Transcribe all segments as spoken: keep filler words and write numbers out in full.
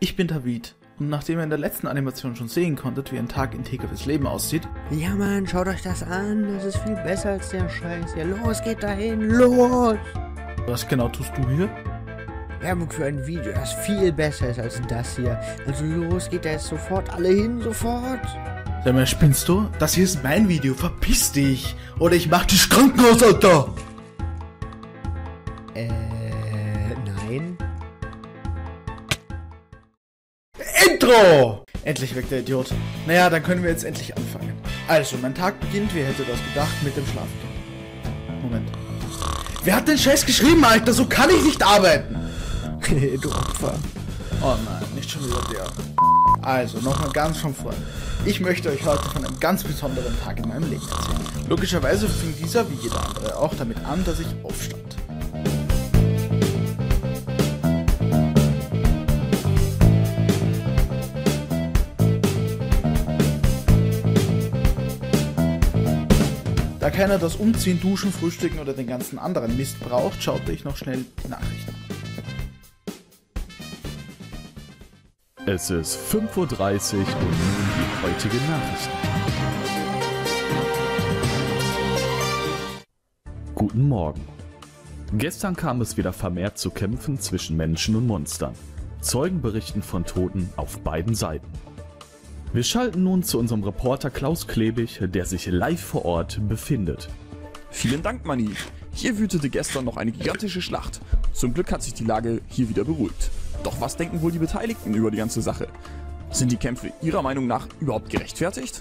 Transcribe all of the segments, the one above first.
Ich bin David und nachdem ihr in der letzten Animation schon sehen konntet, wie ein Tag in T K Ws Leben aussieht... Ja Mann, schaut euch das an, das ist viel besser als der Scheiß. Ja los, geht dahin, los! Was genau tust du hier? Werbung für ein Video, das viel besser ist als das hier. Also los, geht da jetzt sofort alle hin, sofort! Sag mal, spinnst du? Das hier ist mein Video, verpiss dich! Oder ich mach dich Krankenhaus, Alter! Äh, nein. Intro! Endlich weg der Idiot. Naja, dann können wir jetzt endlich anfangen. Also, mein Tag beginnt, wer hätte das gedacht, mit dem Schlafen. Moment. Wer hat den Scheiß geschrieben, Alter? So kann ich nicht arbeiten! Du Opfer. Oh nein, nicht schon wieder der. Also, nochmal ganz von vorne. Ich möchte euch heute von einem ganz besonderen Tag in meinem Leben erzählen. Logischerweise fing dieser, wie jeder andere, auch damit an, dass ich aufstand. Da keiner das Umziehen, Duschen, Frühstücken oder den ganzen anderen Mist braucht, schaute ich noch schnell die Nachrichten. Es ist fünf Uhr dreißig und nun die heutigen Nachrichten. Guten Morgen. Gestern kam es wieder vermehrt zu Kämpfen zwischen Menschen und Monstern. Zeugen berichten von Toten auf beiden Seiten. Wir schalten nun zu unserem Reporter Klaus Klebig, der sich live vor Ort befindet. Vielen Dank, Manni. Hier wütete gestern noch eine gigantische Schlacht. Zum Glück hat sich die Lage hier wieder beruhigt. Doch was denken wohl die Beteiligten über die ganze Sache? Sind die Kämpfe Ihrer Meinung nach überhaupt gerechtfertigt?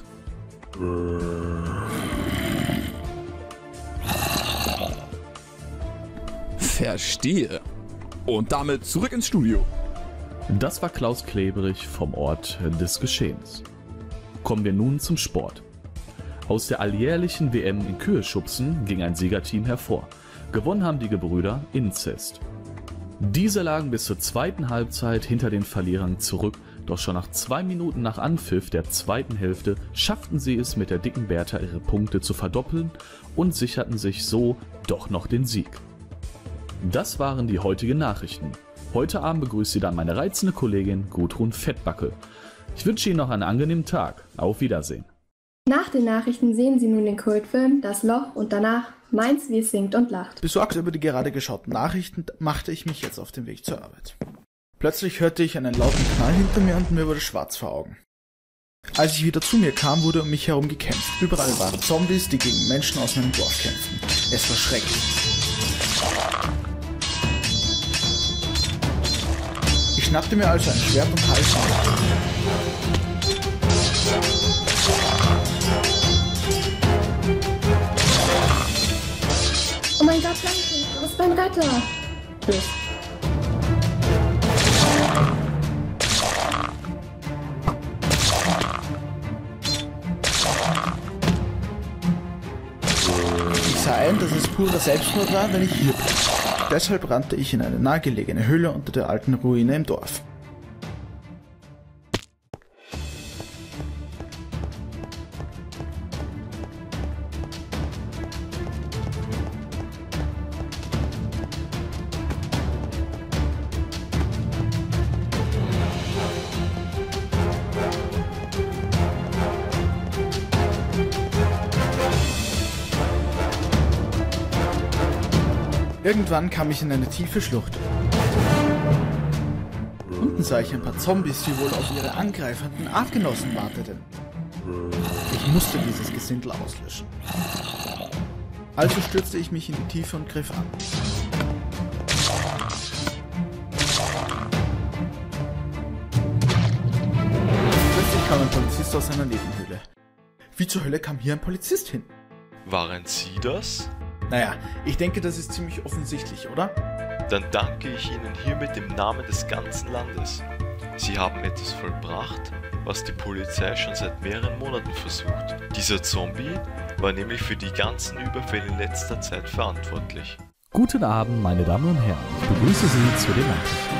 Verstehe. Und damit zurück ins Studio. Das war Klaus Klebrig vom Ort des Geschehens. Kommen wir nun zum Sport. Aus der alljährlichen W M in Kühe-Schubsen ging ein Siegerteam hervor. Gewonnen haben die Gebrüder Inzest. Diese lagen bis zur zweiten Halbzeit hinter den Verlierern zurück, doch schon nach zwei Minuten nach Anpfiff der zweiten Hälfte schafften sie es mit der dicken Bertha ihre Punkte zu verdoppeln und sicherten sich so doch noch den Sieg. Das waren die heutigen Nachrichten. Heute Abend begrüßt Sie dann meine reizende Kollegin Gudrun Fettbacke. Ich wünsche Ihnen noch einen angenehmen Tag. Auf Wiedersehen. Nach den Nachrichten sehen Sie nun den Kultfilm Das Loch und danach Meins, wie es singt und lacht. Besorgt über die gerade geschauten Nachrichten machte ich mich jetzt auf den Weg zur Arbeit. Plötzlich hörte ich einen lauten Knall hinter mir und mir wurde schwarz vor Augen. Als ich wieder zu mir kam, wurde um mich herum gekämpft. Überall waren Zombies, die gegen Menschen aus meinem Dorf kämpften. Es war schrecklich. Ich schnappte mir also ein Schwert und half auf. Oh mein Gott, danke, du bist mein Retter. Tschüss. Ich sah ein, dass es purer Selbstmord war, wenn ich hier blieb. Deshalb rannte ich in eine nahegelegene Höhle unter der alten Ruine im Dorf. Irgendwann kam ich in eine tiefe Schlucht. Unten sah ich ein paar Zombies, die wohl auf ihre angreifenden Artgenossen warteten. Ich musste dieses Gesindel auslöschen. Also stürzte ich mich in die Tiefe und griff an. Plötzlich kam ein Polizist aus seiner Nebenhöhle. Wie zur Hölle kam hier ein Polizist hin? Waren Sie das? Naja, ich denke, das ist ziemlich offensichtlich, oder? Dann danke ich Ihnen hiermit im Namen des ganzen Landes. Sie haben etwas vollbracht, was die Polizei schon seit mehreren Monaten versucht. Dieser Zombie war nämlich für die ganzen Überfälle in letzter Zeit verantwortlich. Guten Abend, meine Damen und Herren. Ich begrüße Sie zu den Nachrichten.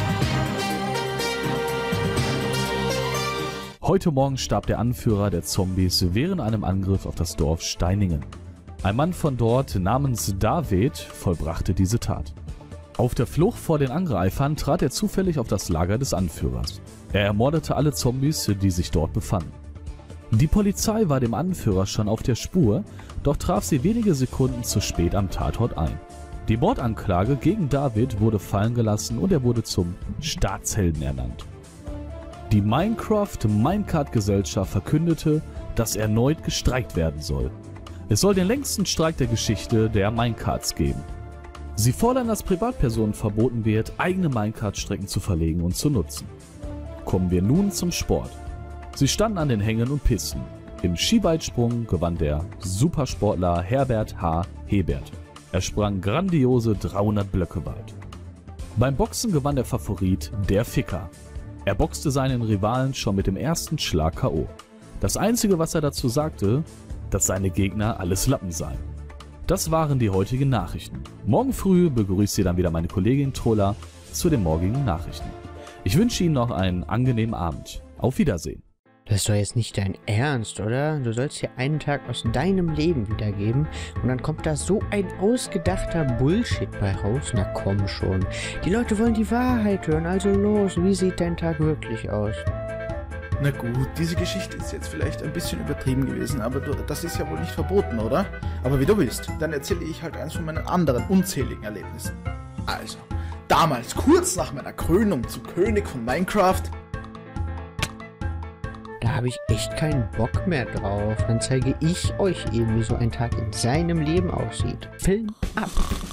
Heute Morgen starb der Anführer der Zombies während einem Angriff auf das Dorf Steiningen. Ein Mann von dort namens David vollbrachte diese Tat. Auf der Flucht vor den Angreifern trat er zufällig auf das Lager des Anführers. Er ermordete alle Zombies, die sich dort befanden. Die Polizei war dem Anführer schon auf der Spur, doch traf sie wenige Sekunden zu spät am Tatort ein. Die Mordanklage gegen David wurde fallen gelassen und er wurde zum Staatshelden ernannt. Die Minecraft-Minecart-Gesellschaft verkündete, dass erneut gestreikt werden soll. Es soll den längsten Streik der Geschichte der Minecarts geben. Sie fordern, dass Privatpersonen verboten wird, eigene Minecart-Strecken zu verlegen und zu nutzen. Kommen wir nun zum Sport. Sie standen an den Hängen und Pisten. Im Skiweitsprung gewann der Supersportler Herbert H. Hebert. Er sprang grandiose dreihundert Blöcke weit. Beim Boxen gewann der Favorit der Ficker. Er boxte seinen Rivalen schon mit dem ersten Schlag K O. Das Einzige, was er dazu sagte, dass seine Gegner alles Lappen seien. Das waren die heutigen Nachrichten. Morgen früh begrüßt Sie dann wieder meine Kollegin Trolla zu den morgigen Nachrichten. Ich wünsche Ihnen noch einen angenehmen Abend. Auf Wiedersehen. Das ist doch jetzt nicht dein Ernst, oder? Du sollst hier einen Tag aus deinem Leben wiedergeben und dann kommt da so ein ausgedachter Bullshit bei raus. Na komm schon. Die Leute wollen die Wahrheit hören, also los. Wie sieht dein Tag wirklich aus? Na gut, diese Geschichte ist jetzt vielleicht ein bisschen übertrieben gewesen, aber du, das ist ja wohl nicht verboten, oder? Aber wie du willst, dann erzähle ich halt eins von meinen anderen unzähligen Erlebnissen. Also, damals, kurz nach meiner Krönung zum König von Minecraft... Da habe ich echt keinen Bock mehr drauf. Dann zeige ich euch eben, wie so ein Tag in seinem Leben aussieht. Film ab!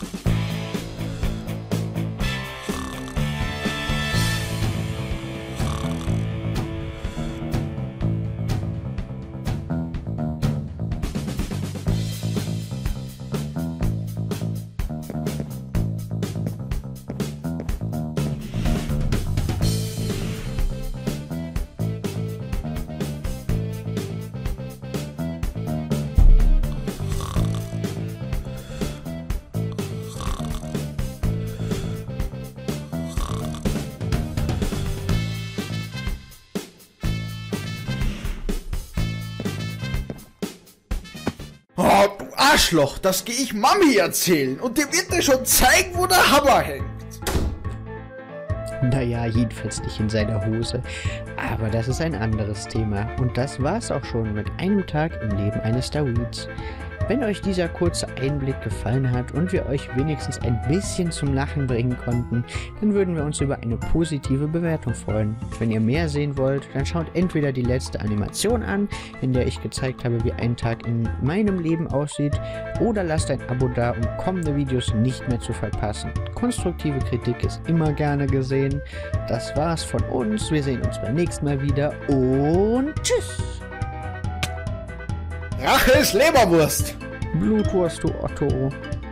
Oh, du Arschloch, das gehe ich Mami erzählen und die wird dir schon zeigen, wo der Hammer hängt. Naja, jedenfalls nicht in seiner Hose. Aber das ist ein anderes Thema. Und das war's auch schon mit einem Tag im Leben eines Davids. Wenn euch dieser kurze Einblick gefallen hat und wir euch wenigstens ein bisschen zum Lachen bringen konnten, dann würden wir uns über eine positive Bewertung freuen. Wenn ihr mehr sehen wollt, dann schaut entweder die letzte Animation an, in der ich gezeigt habe, wie ein Tag in meinem Leben aussieht, oder lasst ein Abo da, um kommende Videos nicht mehr zu verpassen. Konstruktive Kritik ist immer gerne gesehen. Das war's von uns. Wir sehen uns beim nächsten Mal wieder und tschüss! Rache ist Leberwurst! Blutwurst, du Otto.